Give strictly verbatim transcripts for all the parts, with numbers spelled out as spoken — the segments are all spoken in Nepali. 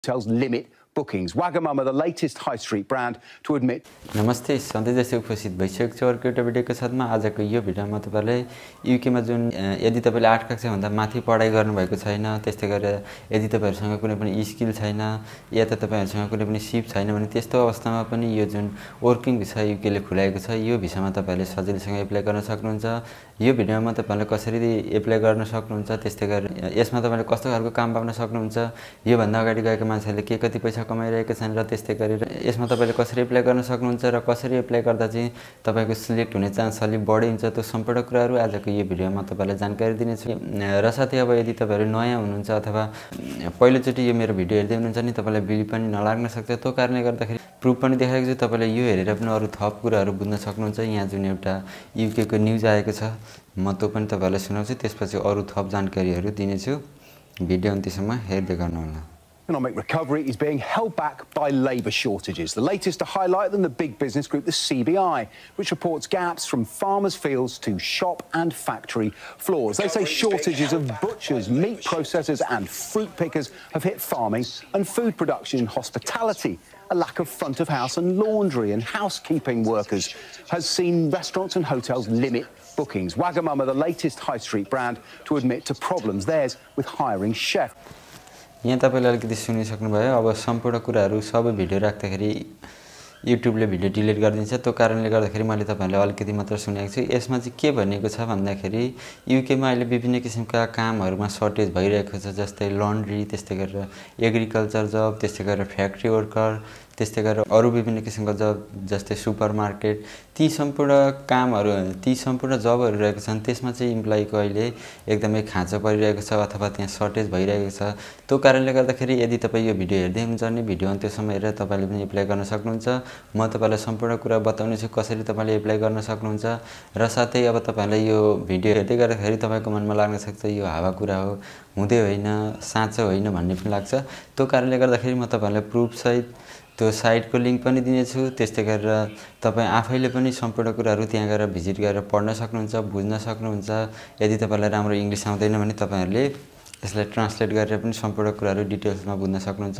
hotels limit bookings. Wagamama, the latest high street brand to admit. नमस्ते, सधैँ जस्तै उपस्थित भइसकेको छु अर्को एउटा भिडियोको साथमा। आजको यो भिडियोमा तपाईलाई युकेमा जुन यदि तपाईले आठ कक्षाभन्दा माथि पढाइ गर्नुभएको छैन, त्यस्तै गरेर यदि तपाईहरुसँग कुनै पनि स्किल छैन या त तपाईहरुसँग कुनै पनि सिप छैन भने त्यस्तो अवस्थामा पनि यो जुन वर्किङ भिसा युकेले खुलाएको छ, यो भिसामा तपाईले सजिलैसँग एप्लाई गर्न सक्नुहुन्छ। यो भिडियोमा तपाईले कसरी एप्लाई गर्न सक्नुहुन्छ, त्यस्तै गरेर यसमा तपाईले कस्तो खालको काम पाउन सक्नुहुन्छ, यो भन्दा अगाडि गएका मान्छेले के कति पैसा कमाइरहेका छन् र त्यस्तै गरेर यसमा तपाईले कसरी एप्लाई गर्न सक्नुहुन्छ र कसरी एप्लाई गर्दा चाहिँ तपाईको सिलेक्ट हुने चान्स अलि बढी हुन्छ, त्यो सम्पूर्ण कुराहरु आजको यो भिडियोमा तपाईलाई जानकारी दिनेछु। र साथै अब यदि तपाईहरु नयाँ हुनुहुन्छ अथवा पहिलो चोटी यो मेरो भिडियो हेर्दै हुनुहुन्छ नि तपाईलाई बिल पनि नलाग्न सक्छ, त्यो कारणले गर्दाखेरि प्रुफ पनि देखाएको छु। तपाईले यो हेरेर पनि अरु थप कुराहरु बुझ्न सक्नुहुन्छ। यहाँ जुन एउटा युके को न्यूज आएको छ, म त्यो पनि तपाईलाई सुनाउँछु, त्यसपछि अरु थप जानकारीहरु दिनेछु। भिडियो अन्त्यसम्म हेर्दै गर्नुहोला। Economic recovery is being held back by labour shortages. The latest to highlight them, the big business group, the C B I, which reports gaps from farmers' fields to shop and factory floors. They say shortages of butchers, meat processors and fruit pickers have hit farming and food production in hospitality. A lack of front of house and laundry and housekeeping workers has seen restaurants and hotels limit bookings. Wagamama, the latest high street brand to admit to problems, theirs with hiring chefs. यहाँ तपाईले अलिकति सुनिसक्नुभयो। अब सम्पूर्ण कुराहरु सबै भिडियो राख्दाखेरि युट्युबले भिडियो डिलिट गरिदिन्छ, त्यो कारणले गर्दाखेरि मैले तपाईहरुलाई अलिकति मात्र सुनाएको छु। यसमा चाहिँ के भनिएको छ भन्दाखेरि युकेमा अहिले विभिन्न किसिमका कामहरुमा सर्टेज भइरहेको छ, जस्तै लन्ड्री, त्यस्तै गरेर एग्रिकल्चर जब, त्यस्तै गरेर फ्याक्ट्री वर्कर, त्यस्तै गरेर अरु विभिन्न किसिमका जब जस्तै सुपरमार्केट, ती सम्पूर्ण कामहरु ती सम्पूर्ण जबहरु रहेको छन्, त्यसमा चाहिँ इम्प्लोइको अहिले एकदमै खाँचो परिरहेको छ अथवा त्यहाँ सर्टेज भइरहेको छ। त्यो कारणले गर्दाखेरि यदि तपाई यो भिडियो हेर्दै हुनुहुन्छ भने भिडियो अन्त्यसम्म हेरेर तपाईले पनि एप्लाई गर्न सक्नुहुन्छ। म तपाईलाई सम्पूर्ण कुरा बताउने छु कसरी तपाईले एप्लाई गर्न सक्नुहुन्छ। र साथै अब तपाईलाई यो भिडियो हेर्दै गर्दाखेरि तपाईको मनमा लाग्न सक्छ यो हावा कुरा हो, हुँदै होइन, साँचो होइन भन्ने पनि लाग्छ। त्यो कारणले गर्दाखेरि म तपाईलाई प्रुफ सहित त्यो साइटको लिंक पनि दिनेछु। त्यस्तै गरेर तपाई आफैले पनि सम्पूर्ण कुराहरु त्यहाँ गएर भिजिट गरेर पढ्न सक्नुहुन्छ, बुझ्न सक्नुहुन्छ। यदि तपाईलाई राम्रो इंग्लिश आउँदैन भने तपाईहरुले यसलाई ट्रान्सलेट गरेर पनि सम्पूर्ण कुराहरु डिटेल्समा बुझ्न सक्नुहुन्छ।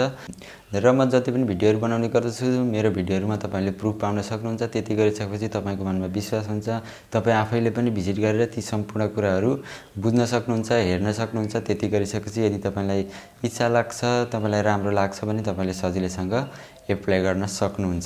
र म जति पनि भिडियोहरु बनाउने गर्दछु, मेरो भिडियोहरुमा तपाईले प्रुफ पाउन सक्नुहुन्छ। त्यति गरिसकेपछि तपाईको मनमा विश्वास हुन्छ, तपाई आफैले पनि भिजिट गरेर ती सम्पूर्ण कुराहरु बुझ्न सक्नुहुन्छ, हेर्न सक्नुहुन्छ। त्यति गरिसकेपछि यदि तपाईलाई इच्छा लाग्छ, तपाईलाई राम्रो लाग्छ भने तपाईले सजिलैसँग एप्लाई गर्न सक्नुहुन्छ।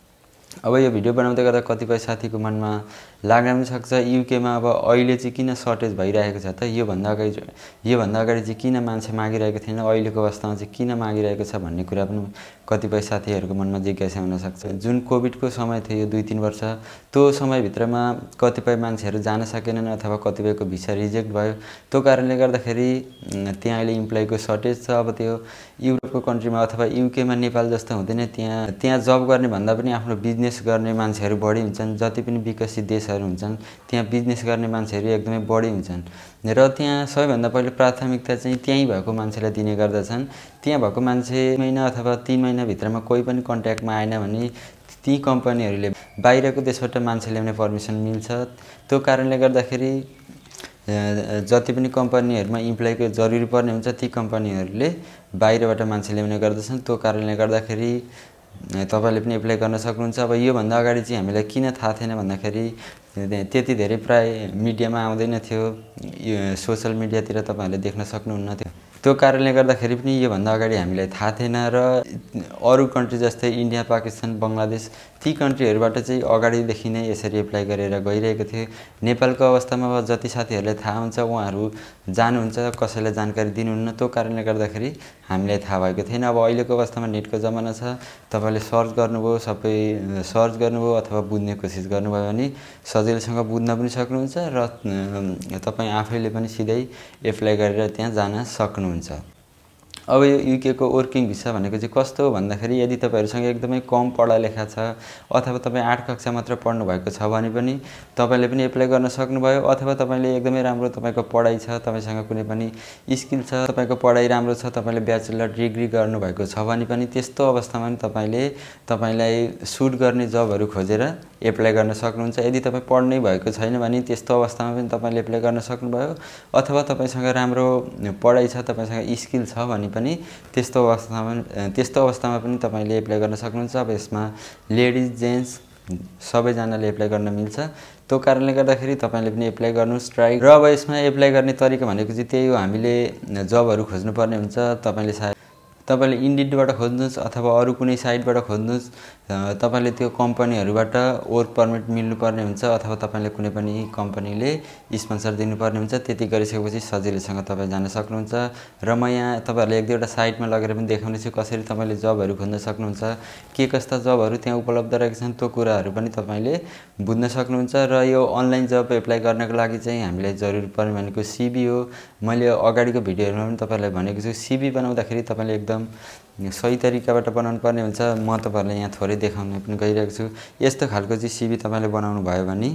अब यो भिडियो बनाउँदै गर्दा कतिपय साथीको मनमा लाग्न पनि सक्छ युकेमा अब अहिले चाहिँ किन सर्टेज भइरहेको छ त, यो भन्दा अगाडि यो भन्दा अगाडि चाहिँ किन मान्छे मागिरहेको थिएन, अहिलेको अवस्थामा चाहिँ किन मागिरहेको छ भन्ने कुरा पनि कतिपय साथीहरुको मनमा जिज्ञासा हुन सक्छ। जुन कोभिडको समय थियो दुई तीन वर्ष, त्यो समय भित्रमा कतिपय मान्छेहरु जान सकेनन् अथवा कतिपयको भिसा रिजेक्ट भयो। त्यो कारणले गर्दाखेरि त्यहाँ अहिले इम्प्लोइको सर्टेज छ। अब त्यो युरोपको कन्ट्रीमा अथवा युकेमा नेपाल जस्तो हुँदैन, त्यहाँ त्यहाँ जब गर्ने भन्दा पनि आफ्नो बिजनेस गर्ने मान्छेहरु बढी हुन्छन्। जति पनि विकसित देशहरु हुन्छन् त्यहाँ बिजनेस गर्ने मान्छेहरु एकदमै बढी हुन्छन् र त्यहाँ सबैभन्दा पहिले प्राथमिकता चाहिँ त्यही भएको मान्छेलाई दिने गर्दछन्। त्यहाँ भएको मान्छे महिना अथवा तीन महिना भित्रमा कोही पनि कन्ट्याक्टमा आएन भने ती कम्पनीहरुले बाहिरको देशबाट मान्छे ल्याउने परमिसन मिल्छ। त्यो कारणले गर्दाखेरि जति पनि कम्पनीहरुमा इम्प्लोइको जरुरी पर्ने हुन्छ ती कम्पनीहरुले बाहिरबाट मान्छे ल्याउने गर्दछन्। त्यो कारणले गर्दाखेरि तपाईले पनि एप्लाई गर्न सक्नुहुन्छ। अब यो भन्दा अगाडि चाहिँ हामीलाई किन थाहा थिएन भन्दाखेरि त्यति धेरै प्राय मिडियामा आउँदैन थियो, यो सोशल मिडियातिर तपाईहरुले देख्न सक्नुहुन्न थियो। त्यो कारणले गर्दाखेरि पनि यो भन्दा अगाडि हामीलाई थाहा थिएन र अरु कन्ट्री जस्तै इन्डिया, पाकिस्तान, बंगलादेश ती कन्ट्रीहरुबाट चाहिँ अगाडिदेखि नै यसरी एप्लाई गरेर गइरहेको थियो। नेपालको अवस्थामा जति साथीहरुलाई थाहा हुन्छ उहाँहरु जानुहुन्छ, कसैलाई जानकारी दिनुहुन्न। त्यो कारणले गर्दाखेरि हामीलाई थाहा भएको थिएन। अब अहिलेको अवस्थामा नेटको जमाना छ, तपाईले सर्च गर्नुभयो, सबै सर्च गर्नुभयो अथवा बुझ्ने कोसिस गर्नुभयो भने सजिलैसँग बुझ्न पनि सक्नुहुन्छ र तपाई आफैले पनि सिधै एप्लाई गरेर त्यहाँ जान सक्नुहुन्छ। अब यो युके को वर्किङ भिसा भनेको चाहिँ कस्तो हो भन्दाखेरि यदि तपाईहरुसँग एकदमै कम पढा लेखा छ अथवा तपाई आठ कक्षा मात्र पढ्नु भएको छ भने पनि तपाईले पनि एप्लाई गर्न सक्नुभयो। अथवा तपाईले एकदमै राम्रो तपाईको पढाइ छ, तपाईसँग कुनै पनि स्किल छ, तपाईको पढाइ राम्रो छ, तपाईले ब्याचलर डिग्री गर्नु भएको छ भने पनि त्यस्तो अवस्थामा पनि तपाईले तपाईलाई सुट गर्ने जबहरु खोजेर एप्लाई गर्न सक्नुहुन्छ। यदि तपाईँ पढ्नै भएको छैन भने त्यस्तो अवस्थामा पनि तपाईँले एप्लाई गर्न सक्नुभयो, अथवा तपाईँसँग राम्रो पढाइ छ, तपाईँसँग स्किल छ भने पनि त्यस्तो अवस्थामा त्यस्तो अवस्थामा पनि तपाईँले एप्लाई गर्न सक्नुहुन्छ। अब यसमा लेडिज जेन्ट्स सबैजनाले एप्लाई गर्न मिल्छ। त्यो कारणले गर्दाखेरि तपाईँले पनि एप्लाई गर्नुहोस्, ट्राई। र अब यसमा एप्लाई गर्ने तरिका भनेको चाहिँ त्यही हो, हामीले जबहरू खोज्नुपर्ने हुन्छ। तपाईँले सायद तपाईँले इन्डिडबाट खोज्नुहोस् अथवा अरू कुनै साइटबाट खोज्नुहोस्, तपाईँले त्यो कम्पनीहरूबाट वर्क पर्मिट मिल्नुपर्ने हुन्छ, अथवा तपाईँले कुनै पनि कम्पनीले स्पोन्सर दिनुपर्ने हुन्छ। त्यति गरिसकेपछि सजिलैसँग तपाईँ जान सक्नुहुन्छ। र म यहाँ तपाईँहरूले एक दुईवटा साइटमा लगेर पनि देखाउने छु कसरी तपाईँले जबहरू खोज्न सक्नुहुन्छ, के कस्ता जबहरू त्यहाँ उपलब्ध रहेका छन् त्यो कुराहरू पनि तपाईँले बुझ्न सक्नुहुन्छ। र यो अनलाइन जब एप्लाई गर्नको लागि चाहिँ हामीलाई जरुरी पर्ने भनेको सिभी हो। मैले अगाडिको भिडियोहरूमा पनि तपाईँहरूलाई भनेको छु, सिभी बनाउँदाखेरि तपाईँले एकदम सही तरिकाबाट बनाउनु पर्ने हुन्छ। म तपाईँहरूलाई यहाँ थोरै देखाउन पनि गइरहेको छु। यस्तो खालको चाहिँ सिभी तपाईँले बनाउनु भयो भने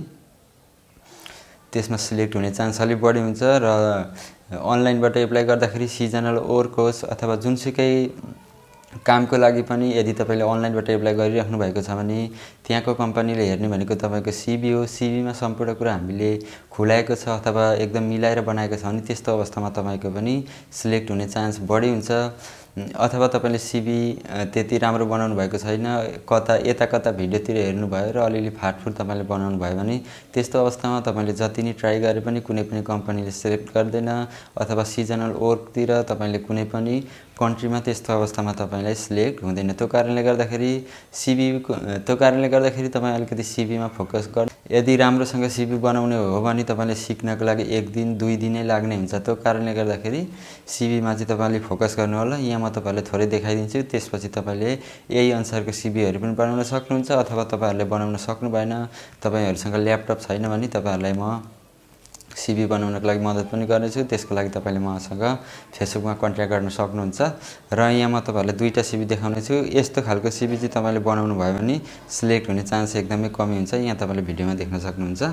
त्यसमा सिलेक्ट हुने चान्स अलिक बढी हुन्छ। र अनलाइनबाट एप्लाई गर्दाखेरि सिजनल वर्क होस् अथवा जुनसुकै कामको लागि पनि यदि तपाईँले अनलाइनबाट एप्लाई गरिराख्नु भएको छ भने त्यहाँको कम्पनीले हेर्ने भनेको तपाईँको सिभी हो। सिभीमा सम्पूर्ण कुरा हामीले खुलाएको छ अथवा एकदम मिलाएर बनाएको छ भने त्यस्तो अवस्थामा तपाईँको पनि सिलेक्ट हुने चान्स बढी हुन्छ। अथवा तपाईँले सिभी त्यति राम्रो बनाउनु भएको छैन, कता यता कता भिडियोतिर हेर्नुभयो र अलिअलि फाटफुट तपाईँले बनाउनु भयो भने त्यस्तो अवस्थामा तपाईँले जति नै ट्राई गरे पनि कुनै पनि कम्पनीले सिलेक्ट गर्दैन, अथवा सिजनल वर्कतिर तपाईँले कुनै पनि कन्ट्रीमा त्यस्तो अवस्थामा तपाईँलाई सिलेक्ट हुँदैन। त्यो कारणले गर्दाखेरि सिभी त्यो कारणले गर्दाखेरि तपाईँ अलिकति सिभीमा फोकस गर्नु। यदि राम्रोसँग सिभी बनाउने हो भने तपाईँले सिक्नको लागि एक दिन दुई दिनै लाग्ने हुन्छ। त्यो कारणले गर्दाखेरि सिभीमा चाहिँ तपाईँले फोकस गर्नु होला। यहाँ म तपाईँलाई थोरै देखाइदिन्छु, त्यसपछि तपाईँले यही अनुसारको सिभीहरू पनि बनाउन सक्नुहुन्छ। अथवा तपाईँहरूले बनाउन सक्नु भएन, तपाईँहरूसँग ल्यापटप छैन भने तपाईँहरूलाई म सिभी बनाउनको लागि मद्दत पनि गर्नेछु। त्यसको लागि तपाईँले मसँग फेसबुकमा कन्ट्याक्ट गर्न सक्नुहुन्छ। र यहाँ म तपाईँहरूलाई दुईवटा सिभी देखाउने छु। यस्तो खालको सिभी चाहिँ तपाईँले बनाउनु भयो भने सिलेक्ट हुने चान्स एकदमै कमी हुन्छ। यहाँ तपाईँले भिडियोमा देख्न सक्नुहुन्छ।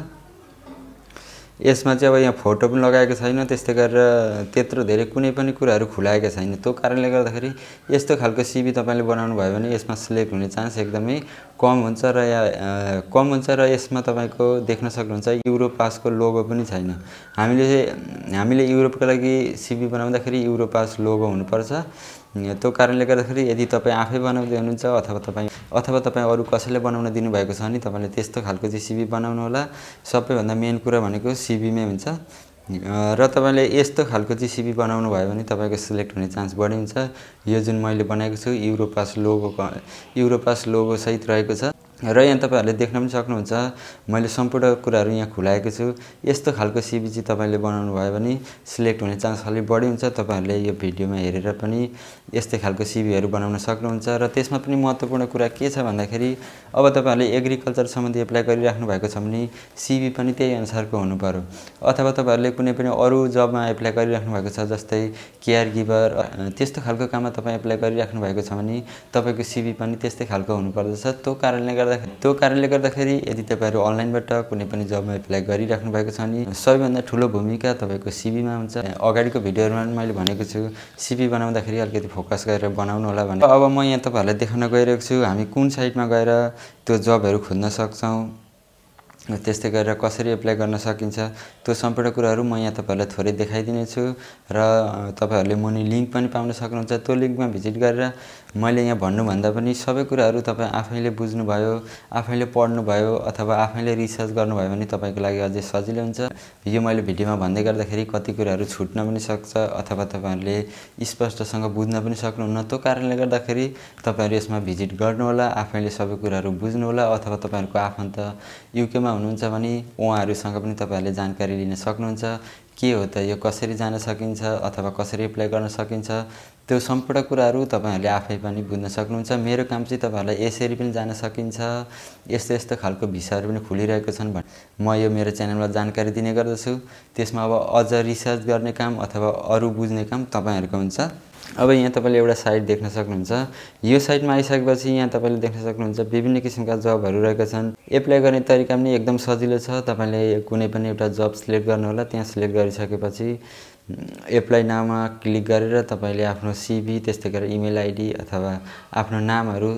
यसमा चाहिँ अब यहाँ फोटो पनि लगाएको छैन, त्यस्तै गरेर त्यत्रो धेरै कुनै पनि कुराहरू खुलाएका छैन। त्यो कारणले गर्दाखेरि यस्तो खालको सिभी तपाईँले बनाउनु भयो भने यसमा सिलेक्ट हुने चान्स एकदमै कम हुन्छ। र यहाँ कम हुन्छ र यसमा तपाईँको देख्न सक्नुहुन्छ युरोप पासको लोगो पनि छैन। हामीले हामीले युरोपको लागि सिभी बनाउँदाखेरि युरोप पास लोगो हुनुपर्छ। त्यो कारणले गर्दाखेरि यदि तपाईँ आफै बनाउँदै हुनुहुन्छ अथवा तपाईँ अथवा तपाईँ अरू कसैले बनाउन दिनुभएको छ भने तपाईँले त्यस्तो खालको चाहिँ सिभी बनाउनु होला। सबैभन्दा मेन कुरा भनेको सिभीमै हुन्छ। र तपाईँले यस्तो खालको चाहिँ सिभी बनाउनु भयो भने तपाईँको सिलेक्ट हुने चान्स बढी हुन्छ। यो जुन मैले बनाएको छु Europe pass logo Europe pass logo सहित रहेको छ। र यहाँ तपाईँहरूले देख्न पनि सक्नुहुन्छ, मैले सम्पूर्ण कुराहरू यहाँ खुलाएको छु। यस्तो खालको सिभी चाहिँ तपाईँले बनाउनु भयो भने सिलेक्ट हुने चान्स अलिक बढी हुन्छ। तपाईँहरूले यो भिडियोमा हेरेर पनि यस्तै खालको सिभीहरू बनाउन सक्नुहुन्छ। र त्यसमा पनि महत्त्वपूर्ण कुरा के छ भन्दाखेरि अब तपाईँहरूले एग्रिकल्चर सम्बन्धी एप्लाई गरिराख्नु भएको छ भने सिभी पनि त्यही अनुसारको हुनु पर्यो। अथवा तपाईँहरूले कुनै पनि अरू जबमा एप्लाई गरिराख्नु भएको छ, जस्तै केयर गिभर, त्यस्तो खालको काममा तपाईँ एप्लाई गरिराख्नु भएको छ भने तपाईँको सिभी पनि त्यस्तै खालको हुनुपर्दछ। त्यो कारणले गर्दा त्यो कारणले गर्दाखेरि यदि तपाईँहरू अनलाइनबाट कुनै पनि जबमा एप्लाई गरिराख्नु भएको छ भने सबैभन्दा ठुलो भूमिका तपाईँको सिभीमा हुन्छ। अगाडिको भिडियोहरूमा पनि मैले भनेको छु सिभी बनाउँदाखेरि अलिकति फोकस गरेर बनाउनु होला भने। अब म यहाँ तपाईँहरूलाई देखाउन गइरहेको छु हामी कुन साइटमा गएर त्यो जबहरू खोज्न सक्छौँ, त्यस्तै गरेर कसरी एप्लाई गर्न सकिन्छ त्यो सम्पूर्ण कुराहरू म यहाँ तपाईँहरूलाई थोरै देखाइदिने छु। र तपाईँहरूले मुनि लिङ्क पनि पाउन सक्नुहुन्छ। त्यो लिङ्कमा भिजिट गरेर मैले यहाँ भन्नुभन्दा पनि सबै कुराहरू तपाईँ आफैले बुझ्नुभयो, आफैले पढ्नुभयो अथवा आफैले रिसर्च गर्नुभयो भने तपाईँको लागि अझै सजिलो हुन्छ। यो मैले भिडियोमा भन्दै गर्दाखेरि कति कुराहरू छुट्न पनि सक्छ अथवा तपाईँहरूले स्पष्टसँग बुझ्न पनि सक्नुहुन्न। त्यो कारणले गर्दाखेरि तपाईँहरू यसमा भिजिट गर्नुहोला, आफैले सबै कुराहरू बुझ्नुहोला। अथवा तपाईँहरूको आफन्त युकेमा हुनुहुन्छ भने उहाँहरूसँग पनि तपाईँहरूले जानकारी लिन सक्नुहुन्छ। के हो त यो कसरी जान सकिन्छ अथवा कसरी एप्लाई गर्न सकिन्छ त्यो सम्पूर्ण कुराहरू तपाईँहरूले आफै पनि बुझ्न सक्नुहुन्छ। मेरो काम चाहिँ तपाईँहरूलाई यसरी पनि जान सकिन्छ, यस्तो यस्तो खालको भिसाहरू पनि खुलिरहेको छन् भने म यो मेरो च्यानलमा जानकारी दिने गर्दछु। त्यसमा अब अझ रिसर्च गर्ने काम अथवा अरू बुझ्ने काम तपाईँहरूको हुन्छ। अब यहाँ तपाईँले एउटा साइट देख्न सक्नुहुन्छ। यो साइटमा आइसकेपछि यहाँ तपाईँले देख्न सक्नुहुन्छ विभिन्न किसिमका जबहरू रहेका छन्। एप्लाई गर्ने तरिका पनि एकदम सजिलो छ। तपाईँले कुनै पनि एउटा जब सिलेक्ट गर्नु होला, त्यहाँ सिलेक्ट गरिसकेपछि एप्लाई नाउमा क्लिक गरेर तपाईँले आफ्नो सिभी, त्यस्तै गरेर इमेल आइडी अथवा आफ्नो नामहरू,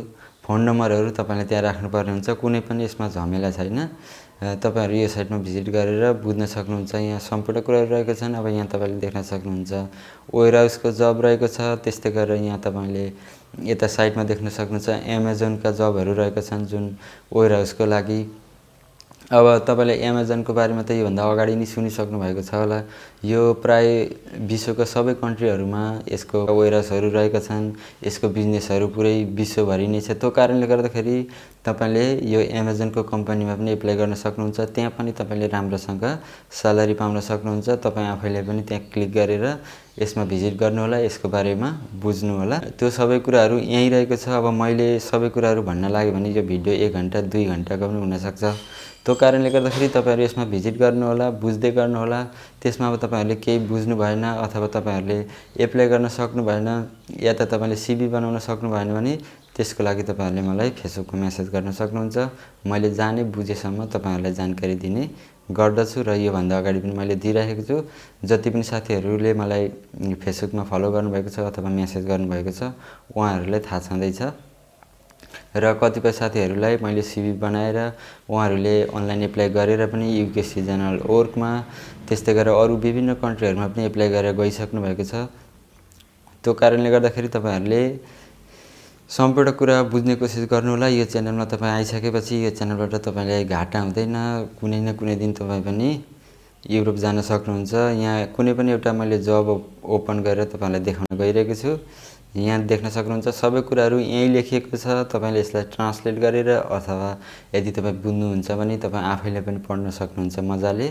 फोन नम्बरहरू तपाईले त्यहाँ राख्नुपर्ने हुन्छ। कुनै पनि यसमा झमेला छैन। तपाईहरु यो साइटमा भिजिट गरेर बुझ्न सक्नुहुन्छ। यहाँ सम्पूर्ण कुराहरु रहेको छन्। अब यहाँ तपाईले देख्न सक्नुहुन्छ वेयर हाउसको जब रहेको छ। त्यस्तै गरेर यहाँ तपाईले यता साइटमा देख्न सक्नुहुन्छ अमेजन का जबहरु रहेका छन् जुन वेयर हाउसको लागि। अब तपाईले अमेजन को बारेमा त यो भन्दा अगाडि नै सुनिसक्नु भएको छ होला। यो प्राय विश्वका सबै कन्ट्रीहरुमा यसको वेयर हाउसहरु रहेका छन्। यसको बिजनेसहरु पुरै विश्वभरि नै छ। त्यो कारणले गर्दाखेरि तपाईले यो अमेजन को कम्पनीमा पनि एप्लाई गर्न सक्नुहुन्छ। त्यहाँ पनि तपाईले राम्रोसँग स्यालेरी पाउन सक्नुहुन्छ। तपाई आफैले पनि त्यहाँ क्लिक गरेर यसमा भिजिट गर्नु होला। यसको बारेमा बुझ्नु होला। त्यो सबै कुराहरु यही रहेको छ। अब मैले सबै कुराहरु भन्न लाग्यो भने यो भिडियो एक घण्टा दुई घण्टाको पनि हुन सक्छ। त्यो कारणले गर्दाखेरि तपाईहरु यसमा भिजिट गर्नु होला, बुझ्दै गर्नु होला। त्यसमा अब तपाईहरुले केही बुझ्नु भएन अथवा तपाईहरुले एप्लाई गर्न सक्नु भएन या त तपाईले सीवी बनाउन सक्नु भएन भने त्यसको लागि तपाईहरुले मलाई फेसबुकमा मेसेज गर्न सक्नुहुन्छ। मैले जाने बुझेसम्म तपाईहरुलाई जानकारी दिने गर्दछु र यो भन्दा अगाडि पनि मैले दिइरहेको छु। जति पनि साथीहरुले मलाई फेसबुकमा फलो गर्नुभएको छ अथवा मेसेज गर्नुभएको छ उहाँहरुलाई थाहा छँदै छ। र कतिपय साथीहरुलाई मैले सीवी बनाएर उहाँहरुले अनलाइन एप्लाई गरेर पनि युके सिजनल वर्कमा त्यस्तै गरेर अरु विभिन्न कन्ट्रीहरुमा पनि एप्लाई गरेर गइसक्नु भएको छ। त्यो कारणले गर्दाखेरि तपाईहरुले सम्पूर्ण कुरा बुझ्ने कोसिस गर्नु होला। यो च्यानलमा तपाई आइसकेपछि यो च्यानलबाट तपाईलाई घाटा हुँदैन। कुनै न कुनै दिन तपाई पनि युरोप जान सक्नुहुन्छ। यहाँ कुनै पनि एउटा मैले जब ओपन गरेर तपाईलाई देखाउन गइरहेको छु। यहाँ देख्न सक्नुहुन्छ सबै कुराहरु यही लेखिएको छ। तपाईले यसलाई ट्रान्सलेट गरेर अथवा यदि तपाई बुझ्नुहुन्छ भने तपाई आफैले पनि पढ्न सक्नुहुन्छ मजाले।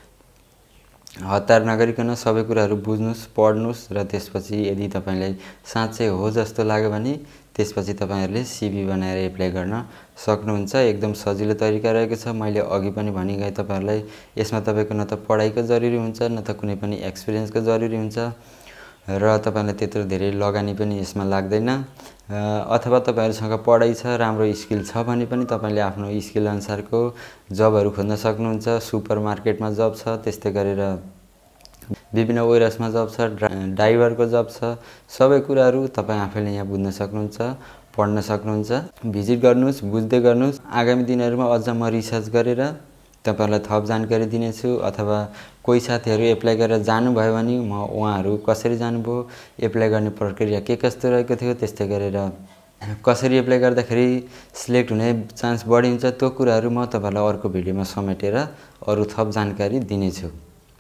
हतार नगरिकन सबै कुराहरु बुझ्नुस्, पढ्नुस् र त्यसपछि यदि तपाईलाई साच्चै हो जस्तो लाग्यो भने त्यसपछि तपाईहरुले सीवी बनाएर एप्लाई गर्न सक्नुहुन्छ। एकदम सजिलो तरिका रहेको छ। मैले अघि पनि भनि गए तपाईहरुलाई यसमा तपाईको न त पढाइको जरुरी हुन्छ न त कुनै पनि एक्सपिरियन्सको जरुरी हुन्छ र तपाईलाई त्यत्रो धेरै लगानी पनि यसमा लाग्दैन। अथवा तपाईहरुसँग पढाइ छ, राम्रो स्किल छ भने पनि तपाईले आफ्नो स्किल अनुसारको जबहरु खोज्न सक्नुहुन्छ। सुपरमार्केटमा जब छ, त्यस्तै गरेर विभिन्न वेयर हाउसमा जब छ, ड्राइभरको जब छ। सबै कुराहरु तपाई आफैले यहाँ बुझ्न सक्नुहुन्छ, पढ्न सक्नुहुन्छ। भिजिट गर्नुस्, बुझ्दै गर्नुस्। आगामी दिनहरुमा अझ म रिसर्च गरेर तपाईहरुलाई थप जानकारी दिनेछु अथवा कोही साथीहरु एप्लाई गरेर जानु भयो भने म उहाँहरु कसरी जानुभयो, एप्लाई गर्ने प्रक्रिया के कस्तो रहेको थियो, त्यस्तै गरेर कसरी एप्लाई गर्दाखेरि सिलेक्ट हुने चान्स बढी हुन्छ त्यो कुराहरु म तपाईहरुलाई अर्को भिडियोमा समेटेर अरु थप जानकारी दिनेछु।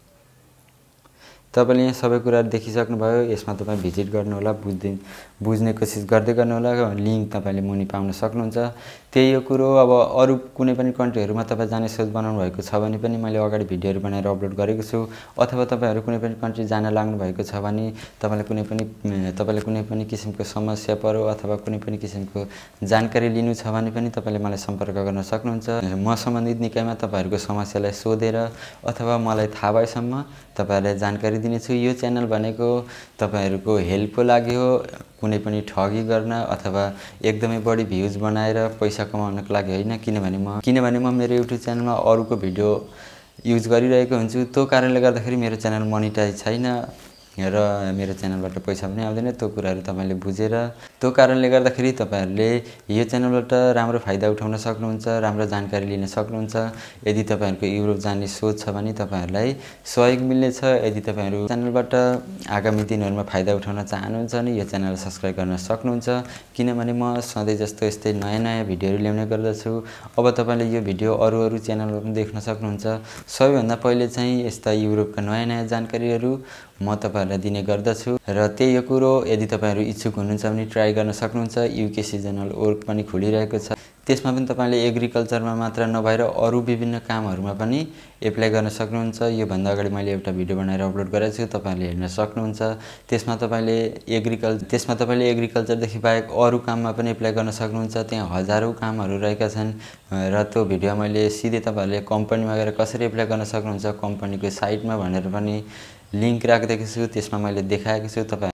तपाईले यहाँ सबै कुराहरु देखिसक्नुभयो। यसमा तपाई भिजिट गर्नु होला, बुझ्दै बुझ्ने कोसिस गर्दै गर्नु होला। लिंक तपाईले मुनि पाउन सक्नुहुन्छ। त्यही हो कुरो। अब अरु कुनै पनि कन्ट्रीहरुमा तपाई जाने सोच बनाउनु भएको छ भने पनि मैले अगाडि भिडियोहरु बनाएर अपलोड गरेको छु। अथवा तपाईहरु कुनै पनि कन्ट्री जान लाग्नु भएको छ भने तपाईले कुनै पनि तपाईले कुनै पनि किसिमको समस्या पर्यो अथवा कुनै पनि किसिमको जानकारी लिनु छ भने पनि तपाईले मलाई सम्पर्क गर्न सक्नुहुन्छ। म सम्बन्धित निकायमा तपाईहरुको समस्यालाई सोधेर अथवा मलाई थाहा भएसम्म तपाईहरुलाई जानकारी दिनेछु। यो च्यानल भनेको तपाईहरुको हेल्पको लागि हो, कुनै पनि ठगी गर्न अथवा एकदमै बढी भ्युज बनाएर पैसा कमाउनको लागि हैन। किनभने म किनभने म मेरो युट्युब च्यानलमा अरुको भिडियो युज गरिरहेको हुन्छु। त्यो कारणले गर्दाखेरि मेरो च्यानल मोनेटाइज छैन र मेरो च्यानलबाट पैसा पनि आउँदैन। त्यो कुराहरु तपाईले बुझेर त्यो कारणले गर्दाखेरि तपाईहरुले यो च्यानलबाट राम्रो फाइदा उठाउन सक्नुहुन्छ, राम्रो जानकारी लिन सक्नुहुन्छ। यदि तपाईहरुको युरोप जाने सोच छ भने तपाईहरुलाई सहयोग मिल्नेछ। यदि तपाईहरु च्यानलबाट आगामी दिनहरुमा फाइदा उठाउन चाहनुहुन्छ भने यो च्यानललाई सब्स्क्राइब गर्न सक्नुहुन्छ। किनभने म सधैँ जस्तो यस्तै नयाँ नयाँ भिडियोहरु ल्याउने गर्दछु। अब तपाईले यो भिडियो अरु अरु च्यानलमा पनि देख्न सक्नुहुन्छ। सबैभन्दा पहिले चाहिँ यस्ता युरोपका नयाँ नयाँ जानकारीहरु म तपाईहरुलाई दिने गर्दछु र त्यही हो कुरो। यदि तपाईहरु इच्छुक हुनुहुन्छ भने ट्राई गर्न सक्नुहुन्छ। युके सिजनल वर्क पनि खुलिरहेको छ। त्यसमा पनि तपाईले एग्रिकल्चरमा मात्र नभएर अरु विभिन्न कामहरुमा पनि एप्लाई गर्न सक्नुहुन्छ। यो भन्दा अगाडि मैले एउटा भिडियो बनाएर अपलोड गरेको छु, तपाईहरुले हेर्न सक्नुहुन्छ। त्यसमा तपाईले एग्रिकल्चर त्यसमा तपाईले एग्रिकल्चर देखि बाहेक अरु काममा पनि एप्लाई गर्न सक्नुहुन्छ। त्यहाँ हजारौं कामहरु रहेका छन् र त्यो भिडियो मैले सिधै तपाईहरुले कम्पनीमा गएर कसरी एप्लाई गर्न सक्नुहुन्छ कम्पनीको साइटमा भनेर पनि लिंक राखिदिएको छु। त्यसमा मैले देखाएको छु। तपाई